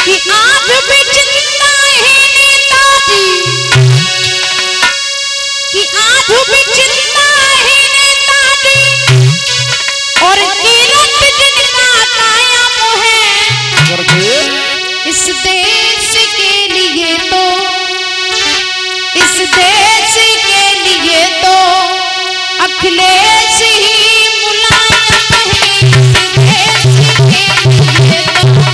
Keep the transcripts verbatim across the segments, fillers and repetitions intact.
कि आज भी जिंदा है नेताजी, कि आज भी जिंदा है नेताजी, और कीरत जिनका कायम है। इस देश के लिए तो, इस देश के लिए तो अखिलेश ही मुलायम है। इस देश के लिए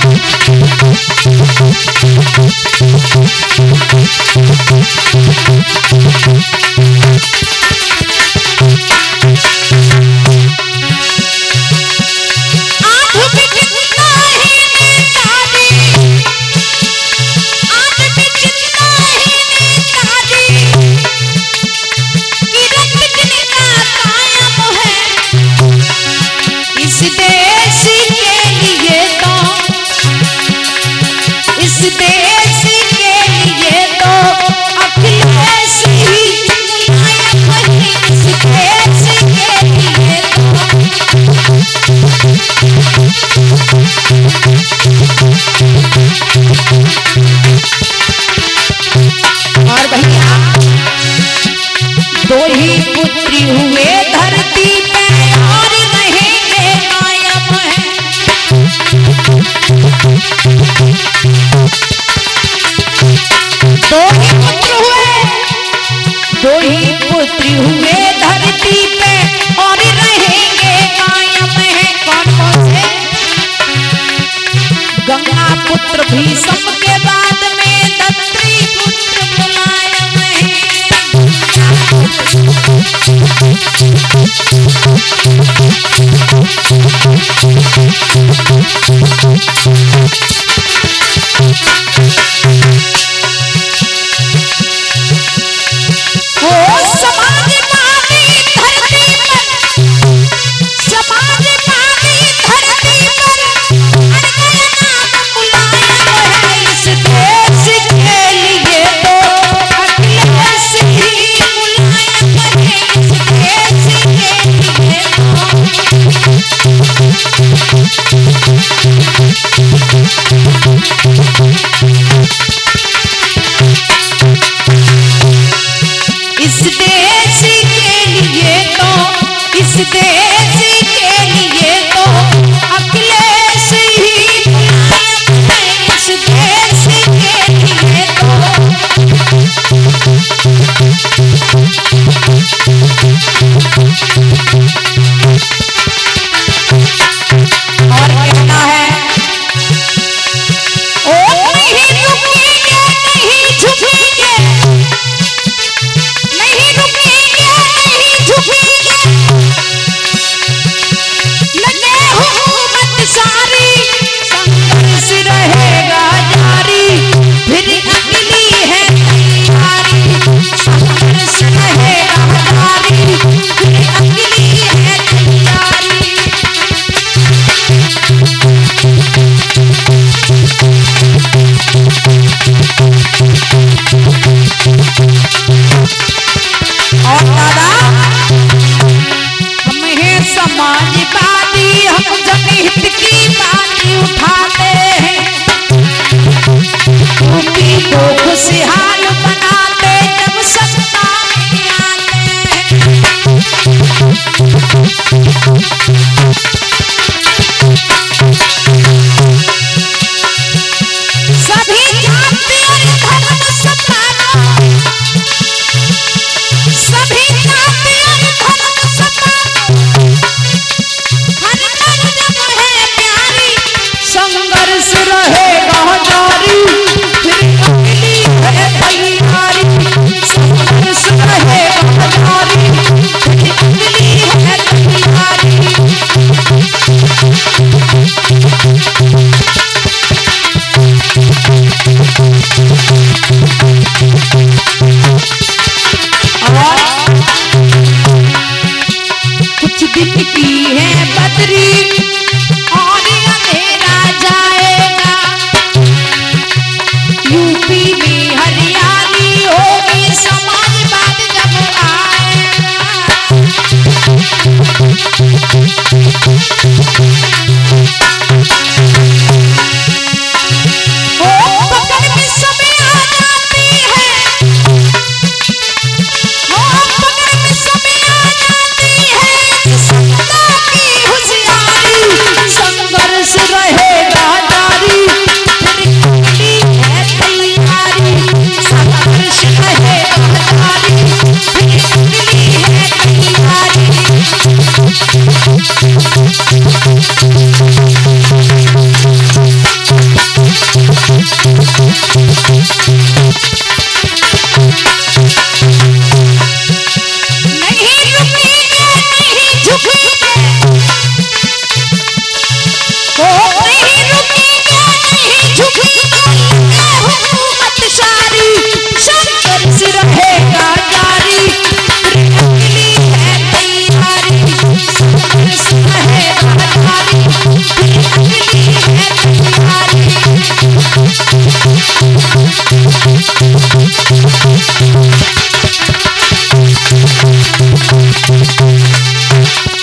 और भैया दो ही पुत्री हुए धरती पे और रहेंगे कायम है। दो ही पुत्र हुए, दो ही पुत्री हुए धरती पे और रहेंगे कायम है। कौन कौन से? गंगा पुत्र भीष्म के बाद में दत्री पुत्र मुलायम है। ओ समाजवादी धरती पर, समाजवादी धरती पर अड़ गया नाम मुलायम है।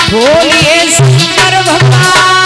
बोलिए शंकर भगवान